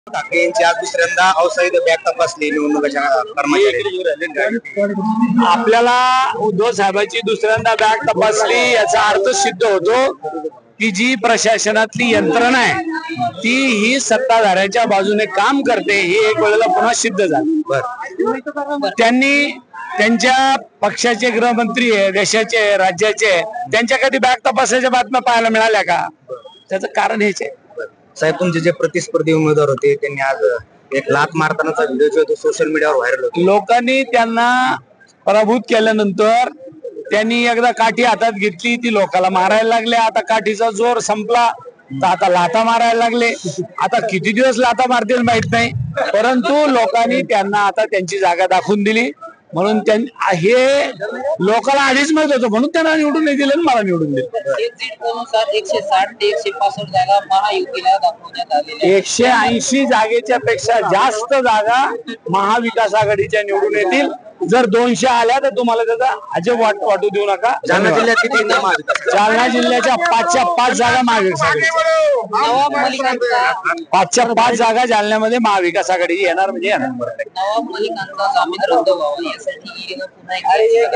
ठाकरे यांची आज दुसऱ्यांदा अवसाईद बॅग तपासली निवडणुकीच्या कर्मचारी. आपल्याला उद्धव साहेबांची दुसऱ्यांदा बॅग तपासली याचा अर्थ सिद्ध होतो की जी प्रशासनातली यंत्रणा आहे ती ही सत्ताधाऱ्यांच्या बाजूने काम करते हे एक वेळेला पुन्हा सिद्ध झालं. त्यांनी त्यांच्या पक्षाचे गृहमंत्री आहे, देशाचे राज्याचे, त्यांच्या कधी बॅग तपासाच्या बातम्या पाहायला मिळाल्या का? त्याचं कारण हेच आहे. साहेब तुमचे जे प्रतिस्पर्धी उमेदवार होते त्यांनी आज एक लात मारतानाचा व्हिडिओ जो तो सोशल मीडियावर व्हायरल होतो. लोकांनी त्यांना पराभूत केल्यानंतर त्यांनी एकदा काठी हातात घेतली, ती लोकांना मारायला लागले. आता काठीचा जोर संपला तर आता लाथा मारायला लागले. आता किती दिवस लाथा मारतील माहित नाही, परंतु लोकांनी त्यांना आता त्यांची जागा दाखवून दिली. म्हणून हे लोकांना आधीच माहित होतं, म्हणून त्यांना निवडून नाही दिलं, मला निवडून दिलं. 160 ते 165 जागा महायुतीला दाखवण्यात आलेल्या 180 जागेच्या पेक्षा जास्त जागा महाविकास आघाडीच्या निवडून येतील. जर 200 आल्या तर तुम्हाला त्याचा अजब वाटू देऊ नका. जालना जिल्ह्यात किती? जालना जिल्ह्याच्या 5च्या 5 जागा महाविकास आघाडी, नवाब मलिकांचा 5च्या 5 जागा जालन्यामध्ये महाविकास आघाडी येणार म्हणजे येणार. नवाब मलिकांचा जामीन रद्द व्हावा यासाठी पुन्हा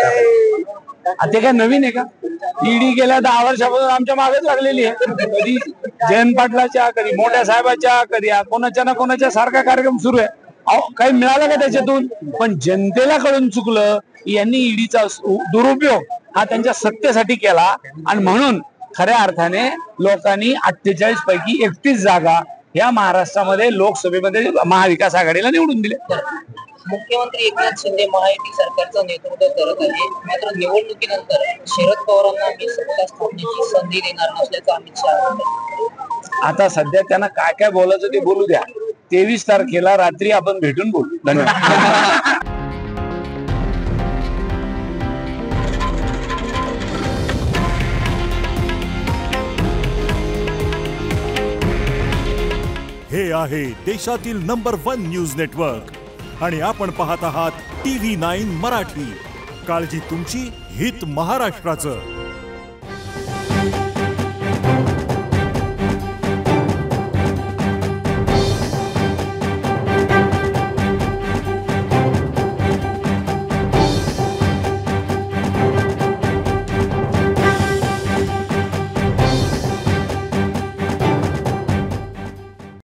एक ते काय नवीन आहे का? ईडी गेल्या 10 वर्षापासून आमच्या मागेच लागलेली आहे. कधी जयंत पाटलाच्या, कधी मोठ्या साहेबाच्या, कधी कोणाच्या ना कोणाच्या सारखा कार्यक्रम सुरू आहे. काही मिळालं का त्याच्यातून? पण जनतेला कळून चुकलं. यांनी ईडीचा दुरुपयोग हा त्यांच्या सत्तेसाठी केला आणि म्हणून खऱ्या अर्थाने लोकांनी 48 पैकी 31 जागा या महाराष्ट्रामध्ये लोकसभेमध्ये महाविकास आघाडीला निवडून दिले. मुख्यमंत्री एकनाथ शिंदे महायुती सरकारचं नेतृत्व करत आहे, मात्र निवडणुकीनंतर शरद पवारांना मी सत्ता स्थापनेची संधी देणार नसल्याचं अमित शहा. आता सध्या त्यांना काय काय बोलायचं ते बोलू द्या. 23 तारखेला रात्री आपण भेटून बोलू. धन्यवाद. हे आहे देशातील नंबर 1 न्यूज नेटवर्क आणि आपण पाहत आहात TV9 मराठी. काळजी तुमची, हित महाराष्ट्राचं.